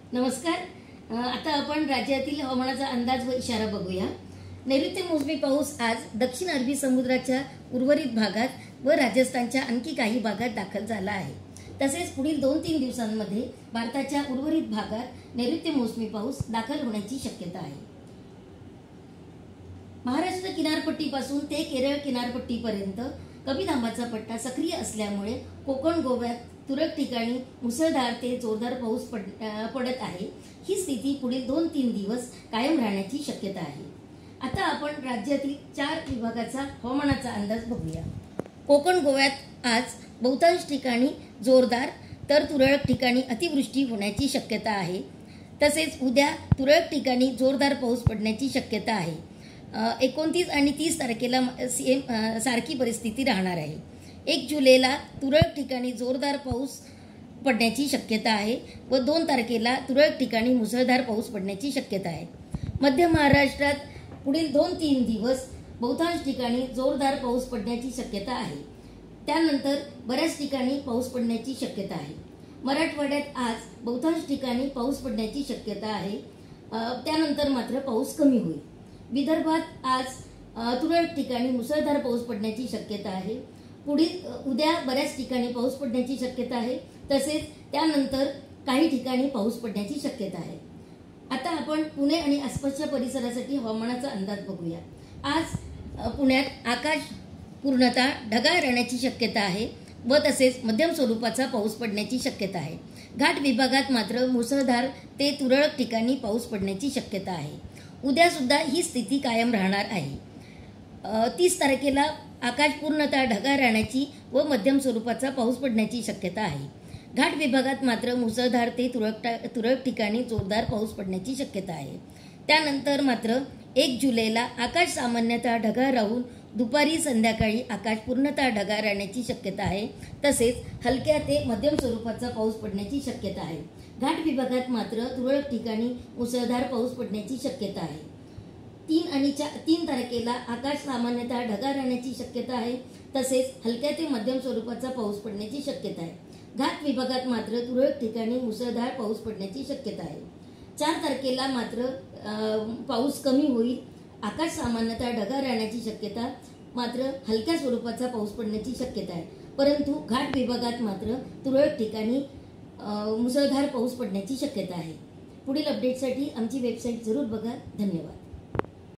नमस्कार. आता आपण राज्यातील हवामानाचा अंदाज व इशारा बघूया. नैऋत्य मोसमी पाऊस आज दक्षिण अरबी समुद्राच्या उर्वरित भागात व राजस्थानच्या आणखी काही भागात दाखल झाला आहे. तसेच पुढील 2-3 दिवसांमध्ये भारताच्या उर्वरित भागात नैऋत्य मोसमी पाऊस दाखल होण्याची शक्यता आहे. महाराष्ट्र किनारपट्टीपासून ते केरळ किनारपट्टीपर्यंत कमी दाबाचा पट्टा सक्रिय असल्यामुळे कोकण गोव्यात तुरळक ठिकाणी मुसळधार ते जोरदार पाऊस पडत आहे. ही स्थिती पुढील 2-3 दिवस कायम राहण्याची शक्यता आहे. आता आपण राज्यातील 4 विभागाचा हवामानाचा अंदाज बघूया. कोकण गोव्यात आज बहुतांश ठिकाणी जोरदार तर तुरळक ठिकाणी अतिवृष्टी होण्याची शक्यता आहे. तसेच उद्या तुरळक ठिकाणी जोरदार पाऊस पडण्याची शक्यता आहे. 29 आणि 30 तारखेला सारखी परिस्थिती राहणार आहे. 1 जुलैला तुरळक ठिकाणी जोरदार पाऊस पडण्याची शक्यता आहे व 2 तारखेला तुरळक ठिकाणी मुसळधार पाऊस पडण्याची शक्यता आहे. मध्य महाराष्ट्रात पुढील 2-3 दिवस बहुतांश ठिकाणी जोरदार पाऊस पडण्याची शक्यता आहे. त्यानंतर बऱ्याच ठिकाणी पाऊस पडण्याची शक्यता आहे. मराठवाड्यात आज बहुतांश ठिकाणी पाऊस पडण्याची शक्यता आहे. त्यानंतर मात्र पाऊस कमी होईल. विदर्भात आज तुरळक ठिकाणी मुसळधार पाऊस पडण्याची शक्यता आहे. उद्या बऱ्याच ठिकाणी पाऊस पडण्याची शक्यता आहे. तसेच त्यानंतर काही ठिकाणी पाऊस पडण्याची शक्यता आहे. आता आपण पुणे आणि आसपासच्या परिसरासाठी हवामानाचा अंदाज बघूया. आज पुण्यात आकाश पूर्णतः ढगाळ राहण्याची शक्यता आहे व तसेच मध्यम स्वरूपाचा पाऊस पडण्याची शक्यता आहे. घाट विभागात मात्र मुसळधार ते तुरळक ठिकाणी पाऊस पडण्याची शक्यता आहे. उद्या सुद्धा ही स्थिती कायम राहणार आहे. 30 तारखेला आकाश पूर्णतः ढगाळ राहण्याची व मध्यम स्वरूपाचा पाऊस पडण्याची शक्यता आहे. घाट विभागात मात्र मुसळधार ते तुरळक ठिकाणी जोरदार पाऊस पडण्याची शक्यता आहे. त्यानंतर मात्र 1 जुलैला आकाश सामान्यतः ढगाळ राहून दुपारी संध्याकाळी आकाश पूर्णतः ढगाळ राहण्याची शक्यता आहे. तसेच हलक्या ते मध्यम स्वरूपाचा पाऊस पडण्याची शक्यता आहे. घाट विभागात मात्र तुरळक ठिकाणी मुसळधार पाऊस पडण्याची शक्यता आहे. 3 तारखेला आकाश सामान्यतः ढगाळ राहण्याची शक्यता आहे. तसेच हलक्या ते मध्यम स्वरूपाचा पाऊस पडण्याची शक्यता आहे. घाट विभागात मात्र तुरळक ठिकाणी मुसळधार पाऊस पडण्याची शक्यता आहे. 4 तारखेला मात्र पाऊस कमी होईल. आकाश सामान्यतः ढगाळ राहण्याची शक्यता मात्र हलक्या स्वरूपाचा पाऊस पडण्याची शक्यता आहे. परंतु घाट विभागात मात्र तुरळक ठिकाणी मुसळधार पाऊस पडण्याची शक्यता आहे. पुढील अपडेटसाठी आमची वेबसाईट जरूर बघा. धन्यवाद.